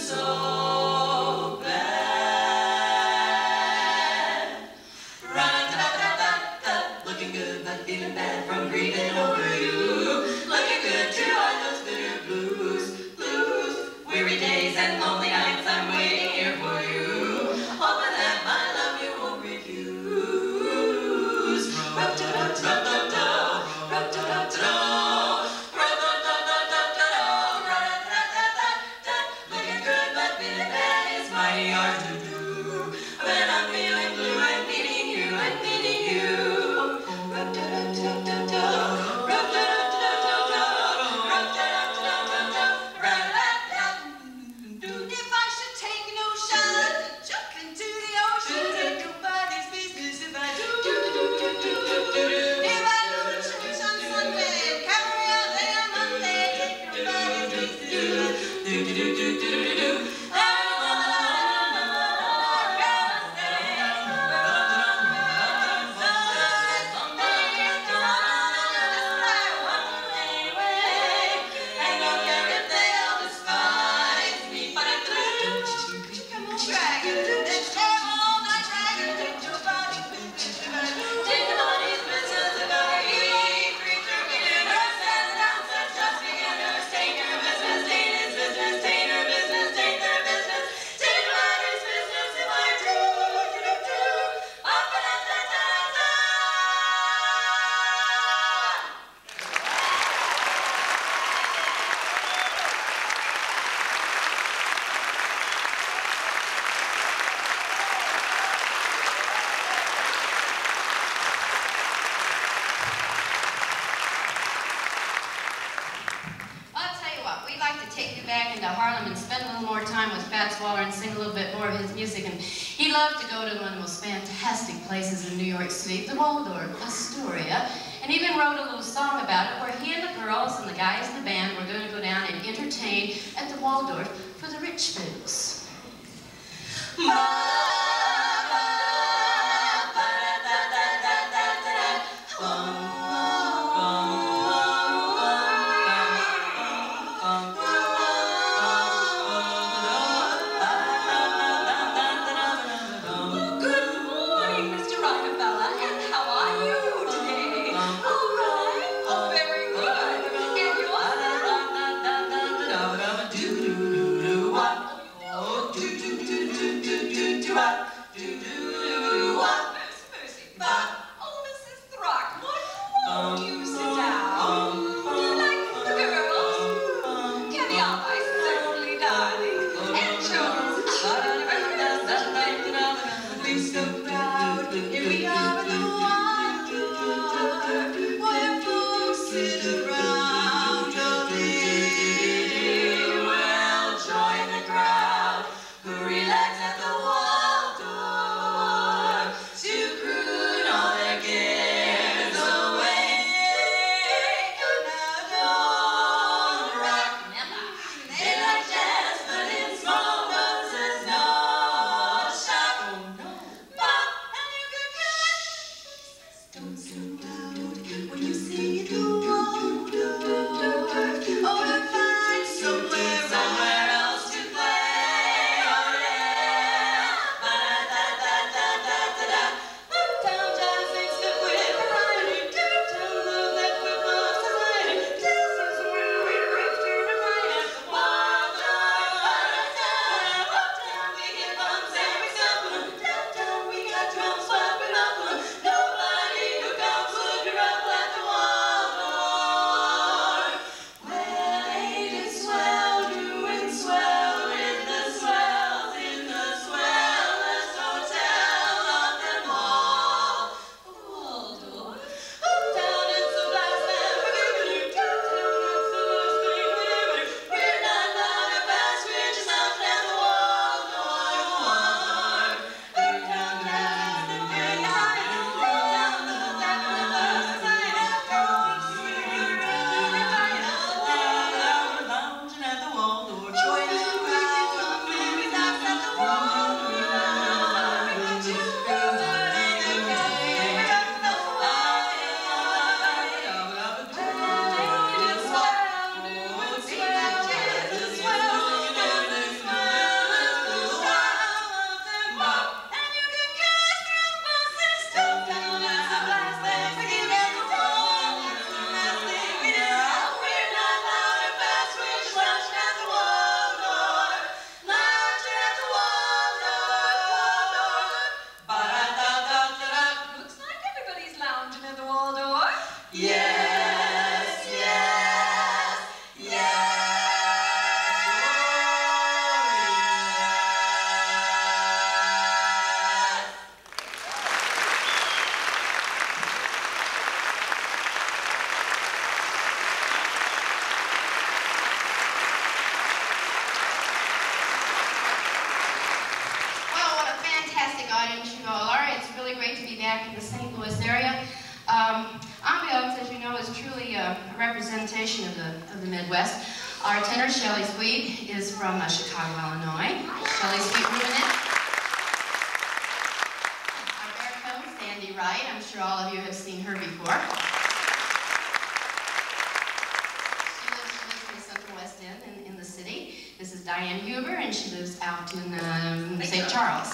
so bad. Looking good but feeling bad from grieving over you. Looking good to hide those bitter blues. Weary days and lonely nights, I'm waiting here for you. Hoping that my love you won't refuse. Looking good but feeling bad is mighty hard to do. When I'm feeling blue, I'm needing you, I'm needing you. If I should take no shot, jump into the ocean, take nobody's business if I do. If I lose church on Sunday, carry out there on Monday, take nobody's business. And sing a little bit more of his music, and he loved to go to one of the most fantastic places in New York City, the Waldorf Astoria, and even wrote a little song about it where he and the girls and the guys in the band were going to go down and entertain at the Waldorf for the rich folks. why didn't you go? Laura, it's really great to be back in the St. Louis area. Ambiance, as you know, is truly a representation of the Midwest. Our tenor, Shelley Sweet, is from Chicago, Illinois. Shelley Sweet Ruinette. Our baritone, David Wright. I'm sure all of you have seen her before. She lives in the Central West End in the city. This is Diane Huber, and she lives out in St. Charles.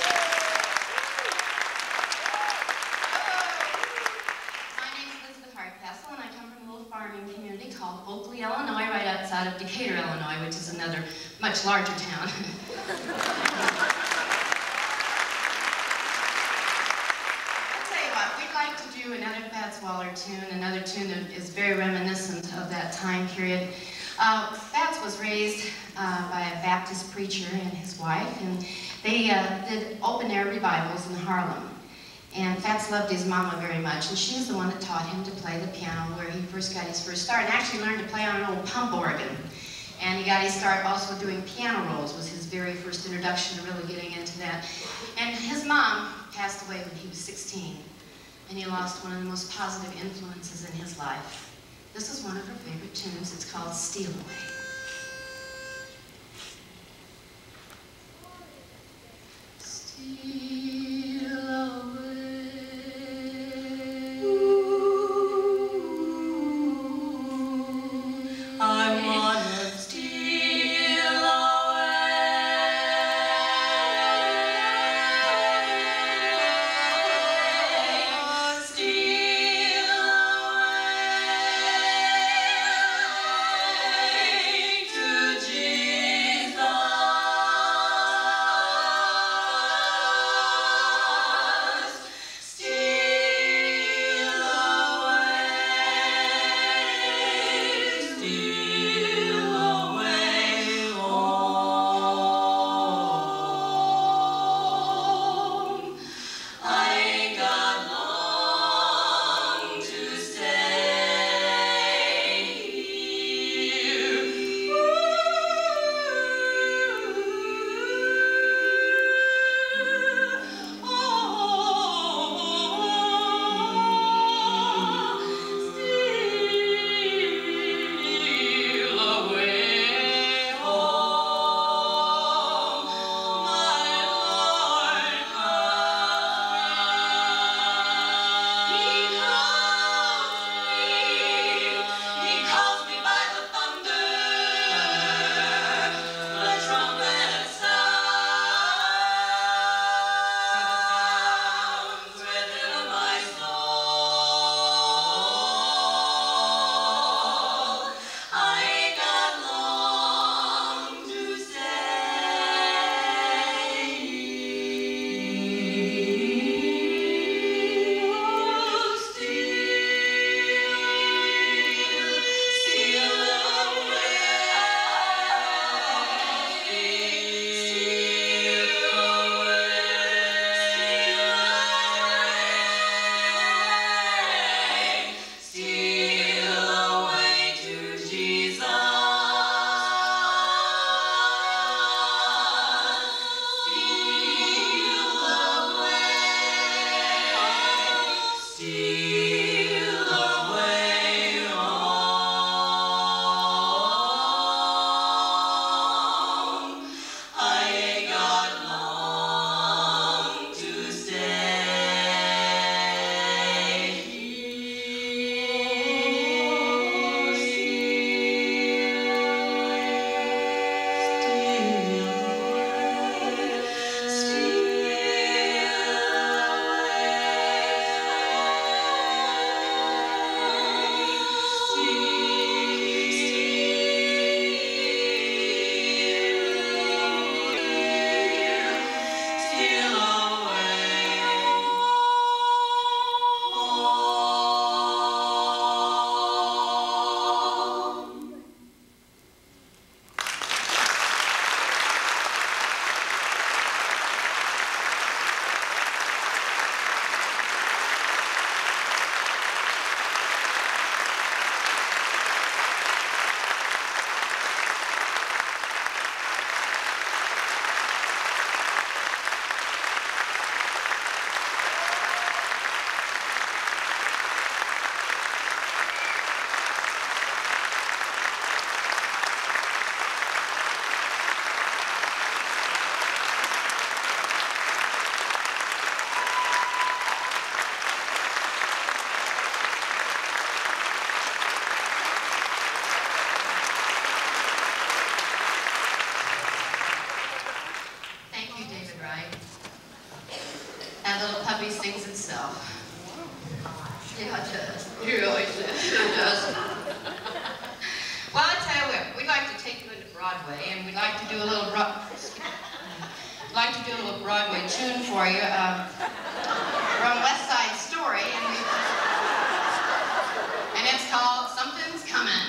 Hardcastle, and I come from a little farming community called Oakley, Illinois, right outside of Decatur, Illinois, which is another much larger town. I'll tell you what, we'd like to do another Fats Waller tune, another tune that is very reminiscent of that time period. Fats was raised by a Baptist preacher and his wife, and they did open-air revivals in Harlem. And Fats loved his mama very much, and she was the one that taught him to play the piano where he first got his first start, and actually learned to play on an old pump organ. And he got his start also doing piano rolls, was his very first introduction to really getting into that. And his mom passed away when he was 16, and he lost one of the most positive influences in his life. This is one of her favorite tunes. It's called Steal Away. Steal away. I wanna steal away, steal away. does. He really sure does. Well, I tell you what, we'd like to take you into Broadway, and we'd like to do a little Broadway tune for you from West Side Story, and it's called Something's Coming.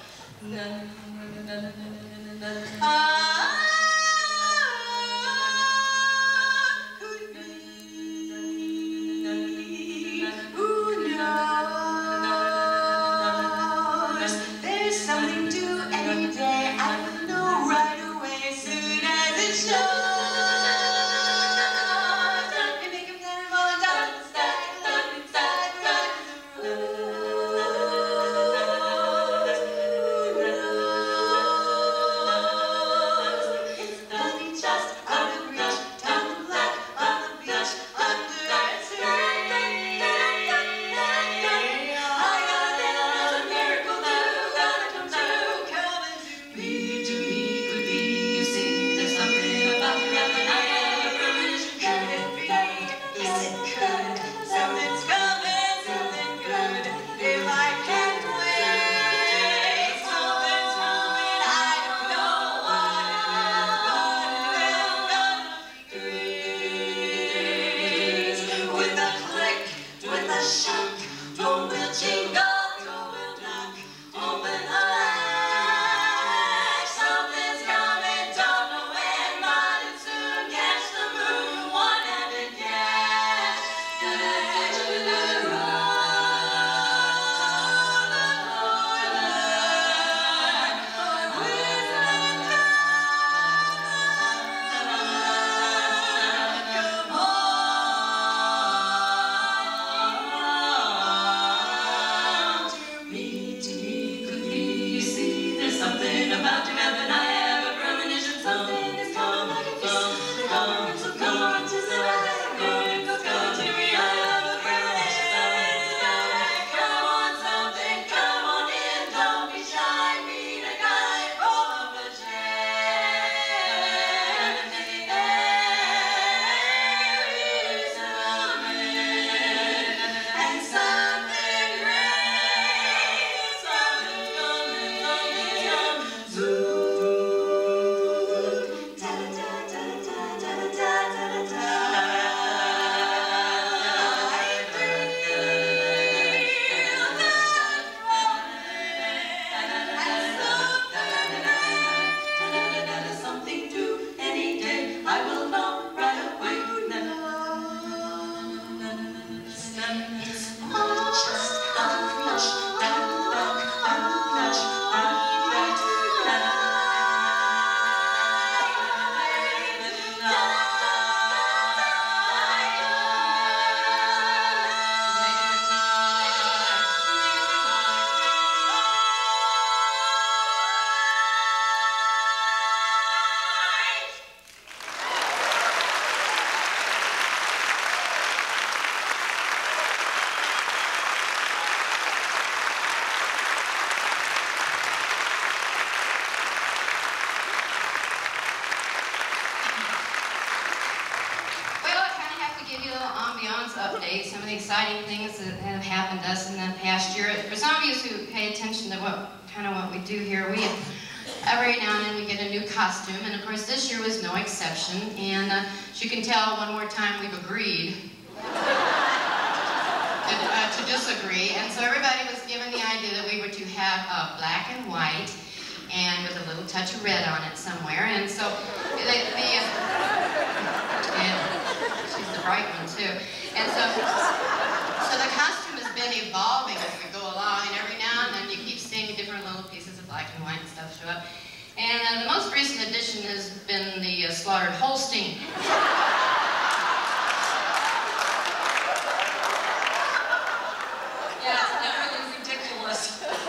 Ambiance update, some of the exciting things that have happened to us in the past year. For some of you who pay attention to what we do here, we every now and then we get a new costume, and of course this year was no exception. And as you can tell, one more time we've agreed to disagree, and so everybody was given the idea that we were to have black and white, and with a little touch of red on it somewhere. And so she's the bright one too. And so the costume has been evolving as we go along, and every now and then you keep seeing different little pieces of black and white and stuff show up. And the most recent addition has been the slaughtered Holstein. Yeah, it's utterly ridiculous.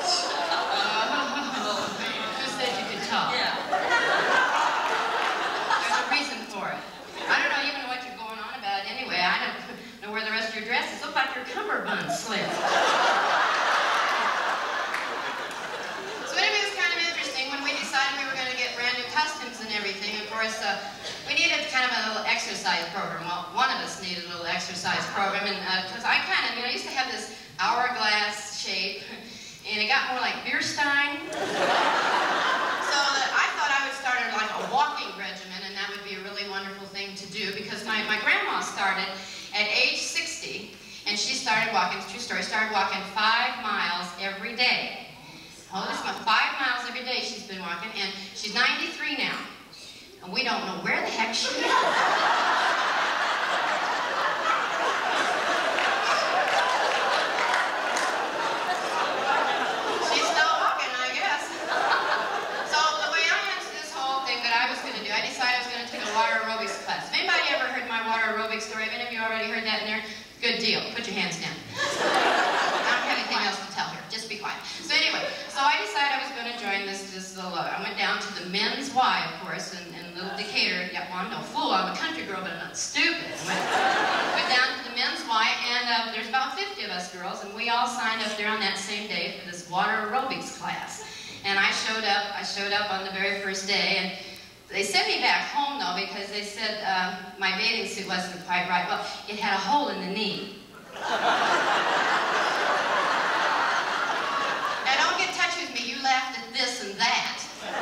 Who said you could talk? Yeah. There's a reason for it. I don't know even what you're going on about anyway. I don't know where the rest of your dress is. Look like your cummerbund slipped. So anyway, it was kind of interesting when we decided we were going to get brand new costumes and everything. Of course, we needed kind of a little exercise program. Well, one of us needed a little exercise program, and because I kind of, I used to have this hourglass shape, and it got more like beer stein. So I thought I would start like a walking regimen, and that would be a really wonderful thing to do, because my grandma started at age 60, and she started walking, it's a true story, started walking 5 miles every day. Oh, this is 5 miles every day she's been walking, and she's 93 now. And we don't know where the heck she is. She's still walking, I guess. So the way I answered this whole thing that I was going to do, I decided I was going to take a water aerobics class. Have anybody ever heard my water aerobics story? Have any of you already heard that in there? Good deal. Put your hands down. I don't have anything else to tell here. Just be quiet. So anyway, so I decided I was going to join this little, I went down to the Men's Y, of course, in little Decatur. Yeah, well, I'm no fool. I'm a country girl, but I'm not stupid. Went down to the Men's Y, and there's about 50 of us girls, and we all signed up there on that same day for this water aerobics class. And I showed up on the very first day, and they sent me back home, though, because they said my bathing suit wasn't quite right. Well, it had a hole in the knee. Now, don't get touchy with me. You laughed at this and that.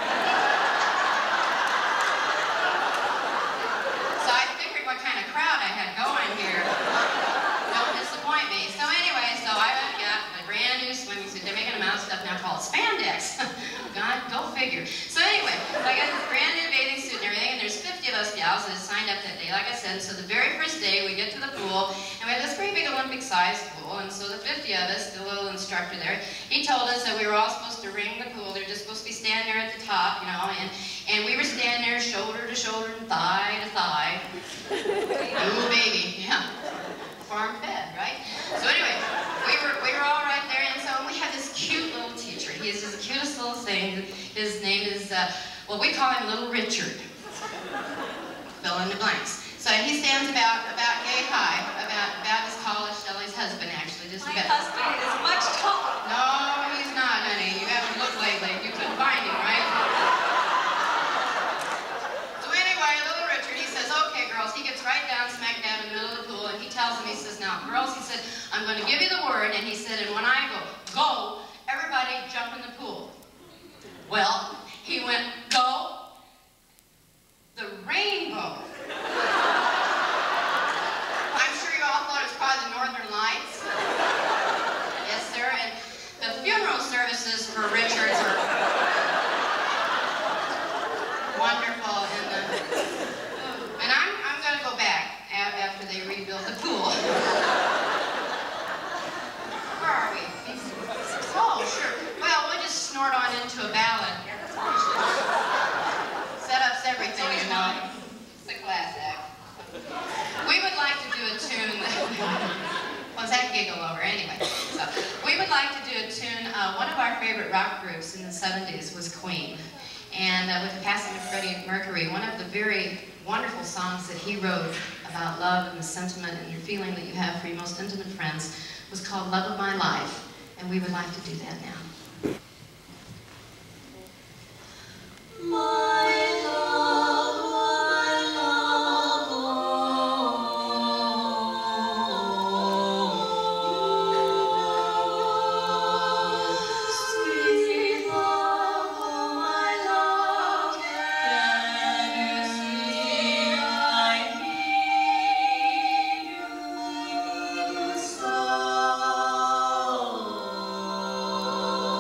So I figured what kind of crowd I had going here. Don't disappoint me. So anyway, so I got a brand new swimming suit. They're making them out of stuff now called spandex. God, go figure. So anyway, I got this brand new bathing suit and everything, and there's 50 of us gals that signed up that day, like I said. So the very first day, we get to the pool, and we have this pretty big Olympic-sized pool, and so the 50 of us, the little instructor there, he told us that we were all supposed to ring the pool. They're just supposed to be standing there at the top, and we were standing there shoulder to shoulder and thigh to thigh. Ooh, baby, yeah. Farm-fed, right? So anyway, we were all right there, and so we had this cute little teacher. He is just the cutest little thing. His name is, well, we call him Little Richard. Fill in the blanks. So he stands about yay high, about as tall as Shelley's husband, actually. Just My about. husband is much taller. No, he's not, honey. You haven't looked lately. You couldn't find him, right? So anyway, Little Richard, he says, okay, girls. He gets right down, smack dab in the middle of the pool, and he tells them, he says, now, girls, he said, I'm going to give you the word, and he said, and when I go, everybody jump in the pool. Well, he went, go, the rainbow. I'm sure you all thought it was probably the Northern Lights. Yes, sir, and the funeral services for Richards are wonderful, and I'm going to go back after they rebuild the pool. Where are we? Oh, sure. Well, we'll just snort on into a ballad. Setups everything, you know. It's a class act. We would like to do a tune. Was that giggle over? Anyway, so we would like to do a tune. One of our favorite rock groups in the 70s was Queen. And with the passing of Freddie Mercury, one of the very wonderful songs that he wrote about love and the sentiment and your feeling that you have for your most intimate friends was called Love of My Life. And we would like to do that now. My love, sweet love, my love, can you see I need you so?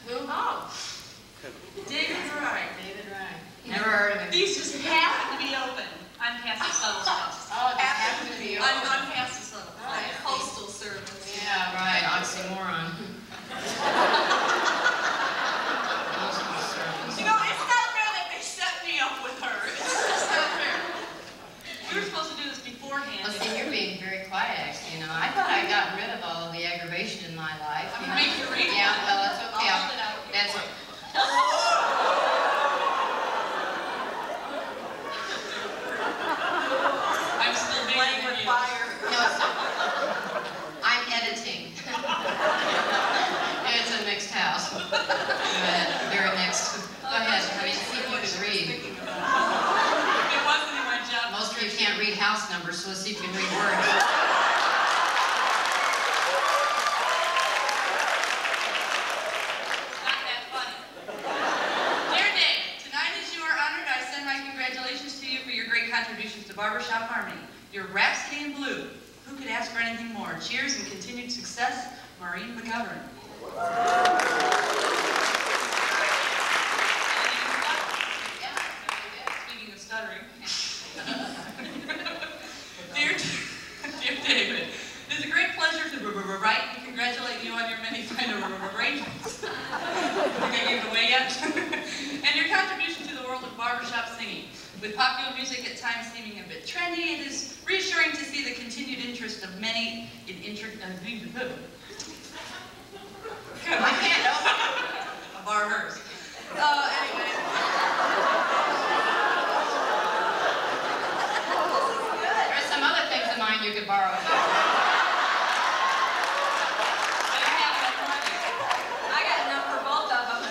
Who? Oh. David Wright. David Wright. Never heard of him. These just happen to be open. I'm past the subtle stuff. Oh, it just happened to be open. I'm past the subtle. Oh, Like yeah. postal service. Yeah, right. Oxymoron. Postal service. You know, it's not fair that they set me up with her. It's just not fair. We were supposed to do this beforehand. Well, see, you're being very quiet, actually, you know. I thought I got rid of all of the aggravation in my life. I'm gonna make you read it. Yeah, well, that's okay. I'll hold it out. That's it. I'm still playing with fire. No, it's not. I'm editing. It's a mixed house. Go ahead. Very mixed. Go ahead. I mean, see if you can read. It wasn't in my job. Most of you can't read house numbers, so let's see if you can read words. Not that funny. Dear David, tonight as you are honored, I send my congratulations to you for your great contributions to barbershop harmony. Your rhapsody in blue. Who could ask for anything more? Cheers and continued success, Maureen McGovern. Speaking of stuttering. Dear David, it is a great pleasure to write and congratulate you on your many fine arrangements. I think I gave it away yet? And your contribution to the world of barbershop singing. With popular music at times seeming a bit trendy, it is reassuring to see the continued interest of many in I can't help it. a bar hers. Anyway. There's some other things of mine you could borrow. I got enough for both of them.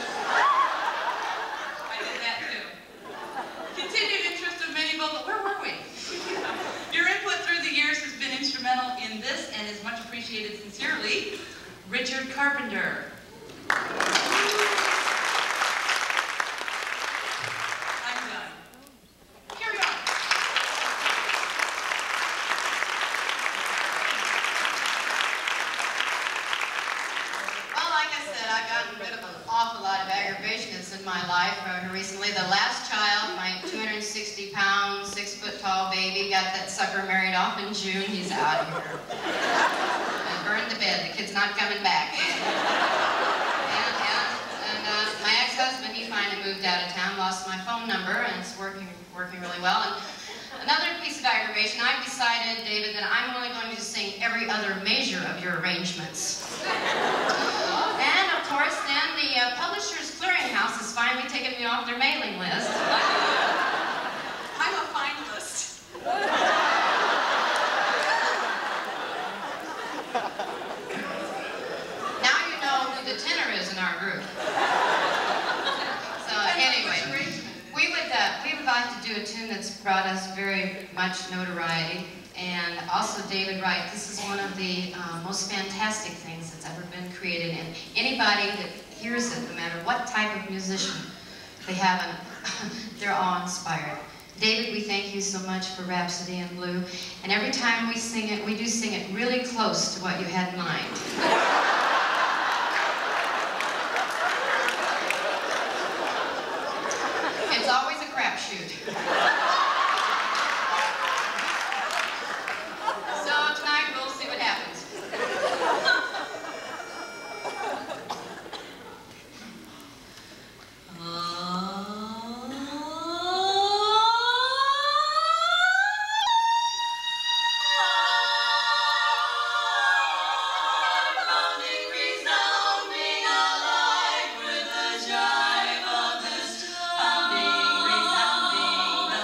I did that too. Continued interest of many people. Where were we? Your input through the years has been instrumental in this and is much appreciated sincerely. Richard Carpenter. I'm done. Carry on. Well, like I said, I've gotten rid of an awful lot of aggravation that's in my life recently. The last child, my 260-pound, 6-foot-tall baby, got that sucker married off in June. He's out of here. I burned the bed. The kid's not coming back. And my ex-husband, he finally moved out of town, lost my phone number, and it's working really well. And another piece of aggravation, I've decided, David, that I'm only going to sing every other measure of your arrangements. And, of course, then the Publishers Clearinghouse has finally taken me off their mailing list. I'm a finalist. Now you know who the tenor is in our group. So, anyway, we would like to do a tune that's brought us very much notoriety. And also David Wright. This is one of the most fantastic things that's ever been created. And anybody that hears it, no matter what type of musician they have, they're all inspired. David, we thank you so much for Rhapsody in Blue. And every time we sing it, we do sing it really close to what you had in mind. It's always a crapshoot. So tonight we'll see what happens. Resounding, alive with the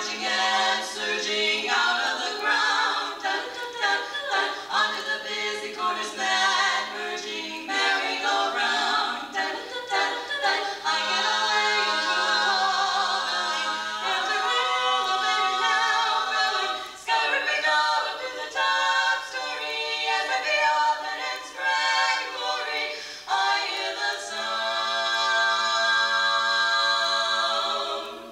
marching and surging out of the ground. Dun, dun, dun, dun, onto the busy corners that merging merry-go-round. Dun, dun, dun, dun, I get away into a cold after elevator down road. Skyward we go up to the top story as I behold the next bright glory. I hear the sound.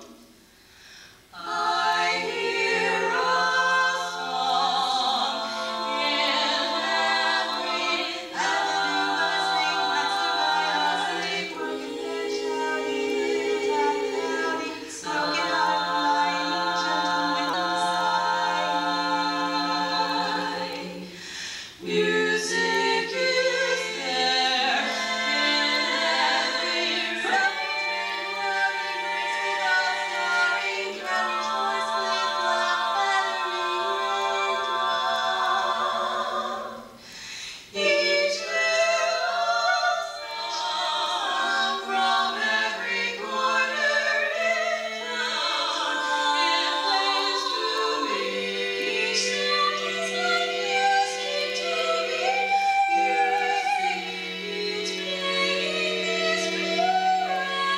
I hear a song in every avenue bustling, working their shouting, cloudy, smoking hot, lying gentle with the sky. Music is there in every train, rowdy breaks without starring, carriage horse with black feathering drum. Each little song from every corner in town, it plays to me. Each sound is like music to me. Music, each beat is pure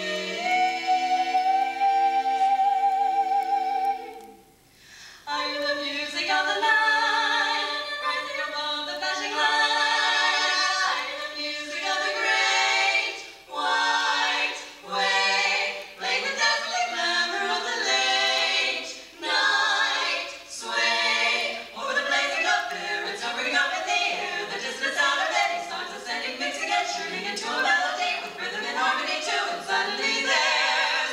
singing. I hear the music of the night, rising above the flashing light. I hear the music of the great white way, playing the dazzling glamour of the late night sway. Over the blazing up there, it's hovering up in the air, the distant sound of many songs ascending, mixing and shooting into a melody with rhythm and harmony too, and suddenly there's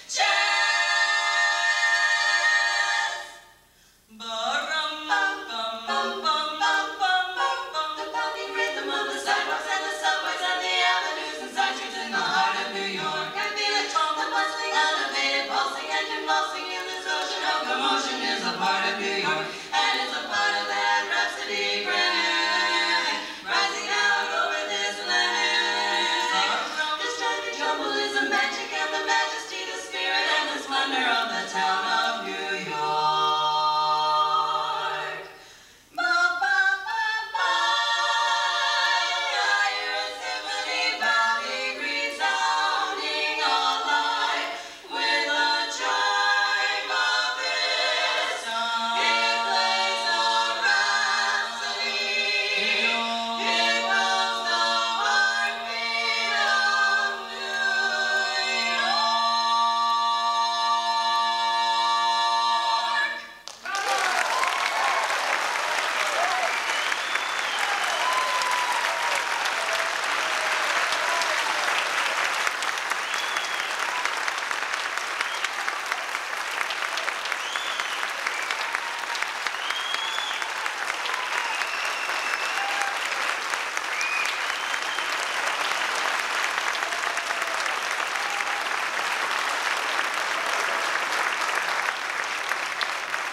jazz. Ba-rum-bum-bum-bum-bum-bum-bum, the pounding rhythm of the sidewalks and the subways and the avenues and side streets in the heart of New York. I feel it from the bustling, unabated, pulsing and convulsing in this ocean of commotion is a part of New York.